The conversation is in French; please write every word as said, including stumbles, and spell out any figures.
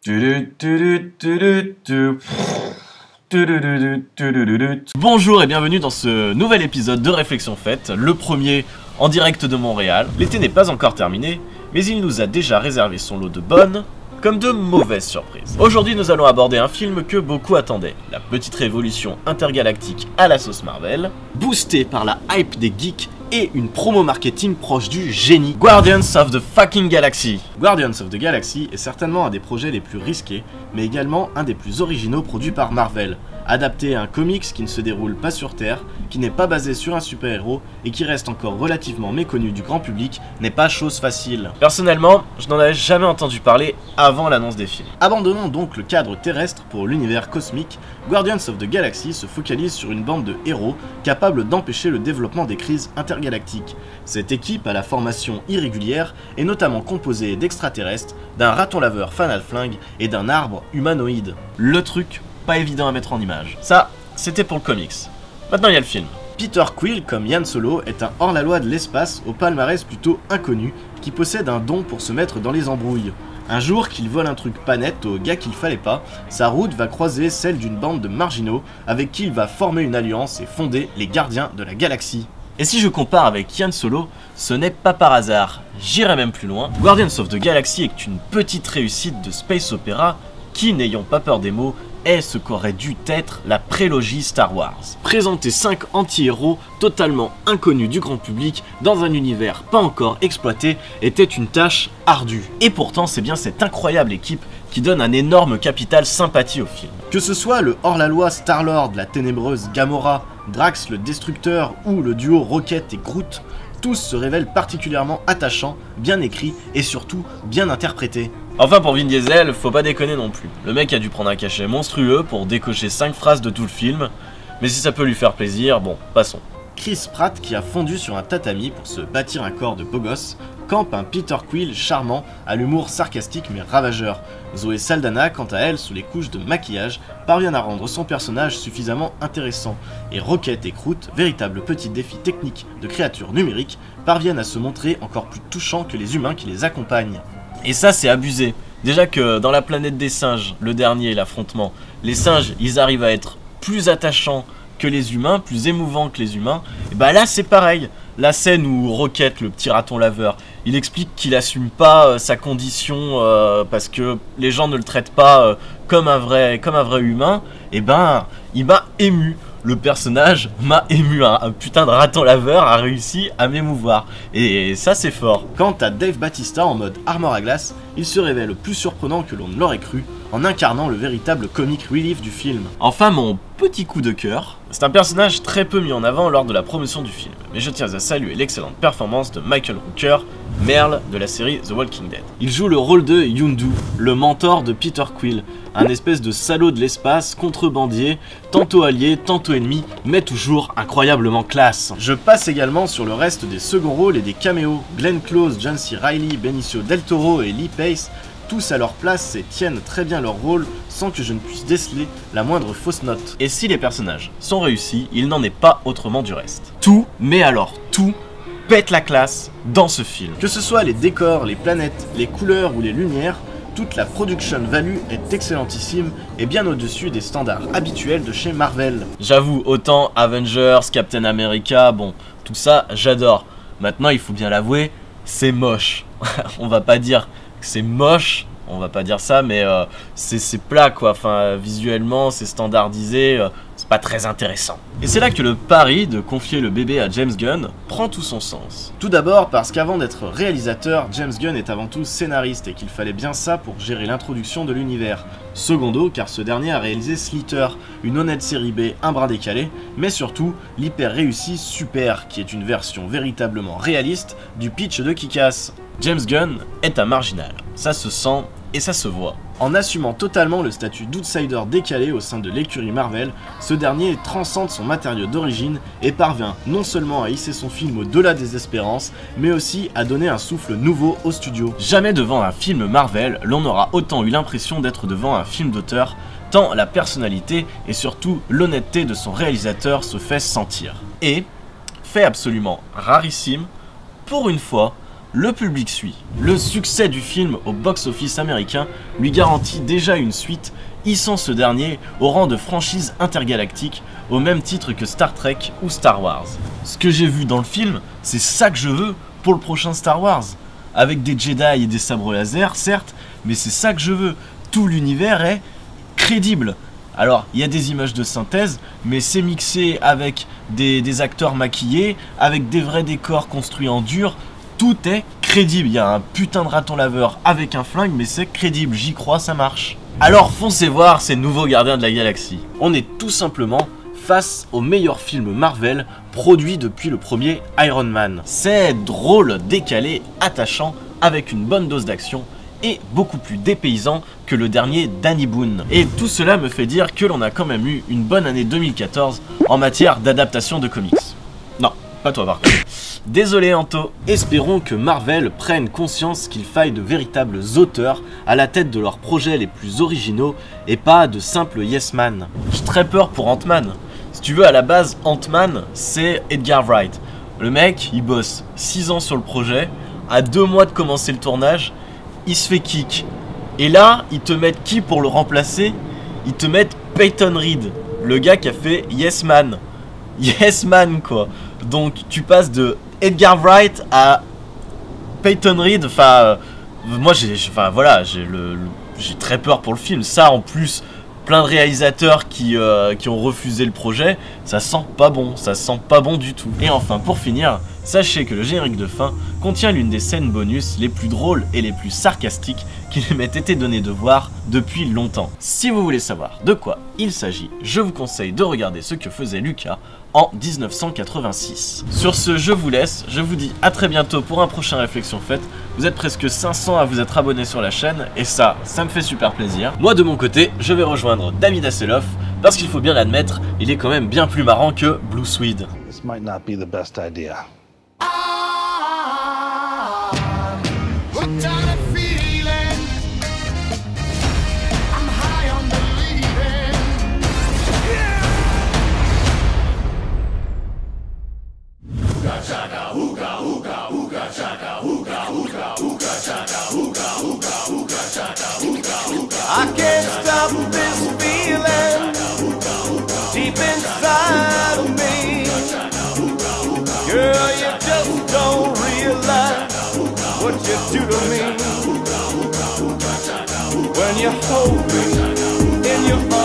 Bonjour et bienvenue dans ce nouvel épisode de Réflexion Faite, le premier en direct de Montréal. L'été n'est pas encore terminé, mais il nous a déjà réservé son lot de bonnes comme de mauvaises surprises. Aujourd'hui, nous allons aborder un film que beaucoup attendaient, la petite révolution intergalactique à la sauce Marvel, boostée par la hype des geeks et une promo marketing proche du génie. Guardians of the fucking Galaxy. Guardians of the Galaxy est certainement un des projets les plus risqués, mais également un des plus originaux produits par Marvel. Adapté à un comics qui ne se déroule pas sur Terre, qui n'est pas basé sur un super-héros et qui reste encore relativement méconnu du grand public, n'est pas chose facile. Personnellement, je n'en avais jamais entendu parler avant l'annonce des films. Abandonnons donc le cadre terrestre pour l'univers cosmique. Guardians of the Galaxy se focalise sur une bande de héros capables d'empêcher le développement des crises intergalactiques. Cette équipe à la formation irrégulière est notamment composée d'extraterrestres, d'un raton laveur fanal flingue et d'un arbre humanoïde. Le truc pas évident à mettre en image. Ça, c'était pour le comics. Maintenant, il y a le film. Peter Quill, comme Han Solo, est un hors-la-loi de l'espace au palmarès plutôt inconnu, qui possède un don pour se mettre dans les embrouilles. Un jour qu'il vole un truc pas net au gars qu'il fallait pas, sa route va croiser celle d'une bande de marginaux avec qui il va former une alliance et fonder les Gardiens de la Galaxie. Et si je compare avec Han Solo, ce n'est pas par hasard, j'irai même plus loin. Guardians of the Galaxy est une petite réussite de space opéra qui, n'ayant pas peur des mots, est ce qu'aurait dû être la prélogie Star Wars. Présenter cinq anti-héros totalement inconnus du grand public dans un univers pas encore exploité était une tâche ardue. Et pourtant, c'est bien cette incroyable équipe qui donne un énorme capital sympathie au film. Que ce soit le hors-la-loi Star-Lord, la ténébreuse Gamora, Drax le Destructeur ou le duo Rocket et Groot, tous se révèlent particulièrement attachants, bien écrits et surtout bien interprétés. Enfin, pour Vin Diesel, faut pas déconner non plus. Le mec a dû prendre un cachet monstrueux pour décocher cinq phrases de tout le film, mais si ça peut lui faire plaisir, bon, passons. Chris Pratt, qui a fondu sur un tatami pour se bâtir un corps de beau gosse, campe un Peter Quill charmant, à l'humour sarcastique mais ravageur. Zoé Saldana, quant à elle, sous les couches de maquillage, parvient à rendre son personnage suffisamment intéressant. Et Rocket et Groot, véritables petits défis techniques de créatures numériques, parviennent à se montrer encore plus touchants que les humains qui les accompagnent. Et ça, c'est abusé. Déjà que dans la planète des singes, le dernier, l'affrontement, les singes, ils arrivent à être plus attachants que les humains, plus émouvants que les humains. Et bah là, c'est pareil. La scène où Rocket, le petit raton laveur, il explique qu'il assume pas euh, sa condition euh, parce que les gens ne le traitent pas euh, comme un vrai, comme un vrai humain. Et ben, il m'a ému. Le personnage m'a ému, un, un putain de raton laveur a réussi à m'émouvoir. Et ça, c'est fort. Quant à Dave Bautista en mode armor à glace, il se révèle plus surprenant que l'on ne l'aurait cru, en incarnant le véritable comic relief du film. Enfin, mon petit coup de cœur, c'est un personnage très peu mis en avant lors de la promotion du film, mais je tiens à saluer l'excellente performance de Michael Rooker, Merle de la série The Walking Dead. Il joue le rôle de Yondu, le mentor de Peter Quill, un espèce de salaud de l'espace, contrebandier, tantôt allié, tantôt ennemi, mais toujours incroyablement classe. Je passe également sur le reste des seconds rôles et des caméos. Glenn Close, John C. Reilly, Benicio Del Toro et Lee Pace, tous à leur place et tiennent très bien leur rôle sans que je ne puisse déceler la moindre fausse note. Et si les personnages sont réussis, il n'en est pas autrement du reste. Tout, mais alors tout, pète la classe dans ce film. Que ce soit les décors, les planètes, les couleurs ou les lumières, toute la production value est excellentissime et bien au-dessus des standards habituels de chez Marvel. J'avoue, autant Avengers, Captain America, bon, tout ça, j'adore. Maintenant, il faut bien l'avouer, c'est moche. On va pas dire que c'est moche, on va pas dire ça, mais euh, c'est plat quoi, enfin visuellement c'est standardisé, euh, c'est pas très intéressant. Et c'est là que le pari de confier le bébé à James Gunn prend tout son sens. Tout d'abord parce qu'avant d'être réalisateur, James Gunn est avant tout scénariste et qu'il fallait bien ça pour gérer l'introduction de l'univers. Secondo, car ce dernier a réalisé Slither, une honnête série B un brin décalée, mais surtout l'hyper réussi Super, qui est une version véritablement réaliste du pitch de Kick-Ass. James Gunn est un marginal, ça se sent et ça se voit. En assumant totalement le statut d'outsider décalé au sein de l'écurie Marvel, ce dernier transcende son matériau d'origine et parvient non seulement à hisser son film au-delà des espérances, mais aussi à donner un souffle nouveau au studio. Jamais devant un film Marvel, l'on aura autant eu l'impression d'être devant un film d'auteur, tant la personnalité et surtout l'honnêteté de son réalisateur se fait sentir. Et, fait absolument rarissime, pour une fois, le public suit. Le succès du film au box-office américain lui garantit déjà une suite, hissant ce dernier au rang de franchise intergalactique, au même titre que Star Trek ou Star Wars. Ce que j'ai vu dans le film, c'est ça que je veux pour le prochain Star Wars. Avec des Jedi et des sabres laser, certes, mais c'est ça que je veux. Tout l'univers est crédible. Alors, il y a des images de synthèse, mais c'est mixé avec des, des acteurs maquillés, avec des vrais décors construits en dur. Tout est crédible. Il y a un putain de raton laveur avec un flingue, mais c'est crédible. J'y crois, ça marche. Alors, foncez voir ces nouveaux gardiens de la galaxie. On est tout simplement face au meilleur film Marvel produit depuis le premier Iron Man. C'est drôle, décalé, attachant, avec une bonne dose d'action et beaucoup plus dépaysant que le dernier Danny Boone. Et tout cela me fait dire que l'on a quand même eu une bonne année deux mille quatorze en matière d'adaptation de comics. Non, pas toi par contre. Désolé Anto. Espérons que Marvel prenne conscience qu'il faille de véritables auteurs à la tête de leurs projets les plus originaux et pas de simples yes man. J'ai très peur pour Ant-Man. Si tu veux, à la base, Ant-Man, c'est Edgar Wright. Le mec, il bosse six ans sur le projet, à deux mois de commencer le tournage, il se fait kick. Et là, ils te mettent qui pour le remplacer? Ils te mettent Peyton Reed, le gars qui a fait Yes Man. Yes Man, quoi. Donc, tu passes de Edgar Wright à Peyton Reed. Enfin, euh, moi, j'ai, enfin voilà, j'ai le, le j'ai très peur pour le film. Ça, en plus, plein de réalisateurs qui, euh, qui ont refusé le projet, ça sent pas bon, ça sent pas bon du tout. Et enfin, pour finir, sachez que le générique de fin contient l'une des scènes bonus les plus drôles et les plus sarcastiques qu'il m'ait été donné de voir depuis longtemps. Si vous voulez savoir de quoi il s'agit, je vous conseille de regarder ce que faisait Lucas en mille neuf cent quatre-vingt-six. Sur ce, je vous laisse, je vous dis à très bientôt pour un prochain Réflexion Faite. Vous êtes presque cinq cents à vous être abonnés sur la chaîne, et ça, ça me fait super plaisir. Moi de mon côté, je vais rejoindre David Hasselhoff, parce qu'il faut bien l'admettre, il est quand même bien plus marrant que Blue Swede. This might not be the best idea. I can't stop this feeling deep inside of me. Girl, you just don't realize what you do to me when you hold me in your arms.